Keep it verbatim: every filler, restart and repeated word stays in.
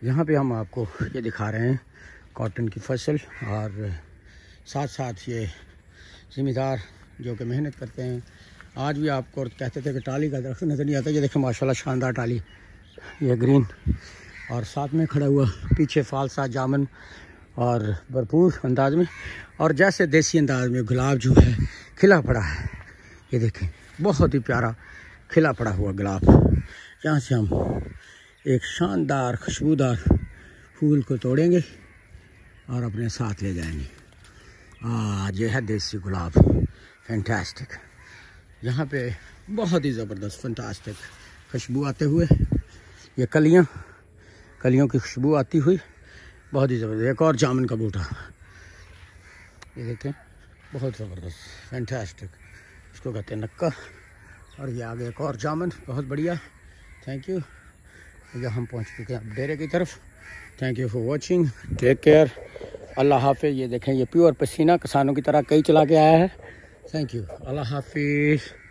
यहाँ पे हम आपको ये दिखा रहे हैं कॉटन की फसल, और साथ साथ ये ज़िम्मेदार जो कि मेहनत करते हैं। आज भी आपको कहते थे कि टाली का दरख्त नज़र नहीं आता, ये देखें माशाल्लाह शानदार टाली, ये ग्रीन, और साथ में खड़ा हुआ पीछे फालसा जामन, और भरपूर अंदाज में और जैसे देसी अंदाज में गुलाब जो है खिला पड़ा है। ये देखें बहुत ही प्यारा खिला पड़ा हुआ गुलाब। यहाँ से हम एक शानदार खुशबूदार फूल को तोड़ेंगे और अपने साथ ले जाएंगे। आज ये है देसी गुलाब, फैंटास्टिक। यहाँ पे बहुत ही ज़बरदस्त फैंटास्टिक खुशबू आते हुए, ये कलियाँ कलियों की खुशबू आती हुई बहुत ही ज़बरदस्त। एक और जामुन का बूटा, ये देखें बहुत ज़बरदस्त फैंटास्टिक, इसको कहते हैं नक्का। और ये आगे एक और जामुन, बहुत बढ़िया, थैंक यू। यहाँ हम पहुँच चुके हैं डेरे की तरफ। Thank you for watching, take care, अल्लाह हाफिज़। ये देखें ये प्योर पसीना किसानों की तरह कई चला के आया है। थैंक यू, अल्लाह हाफिज़।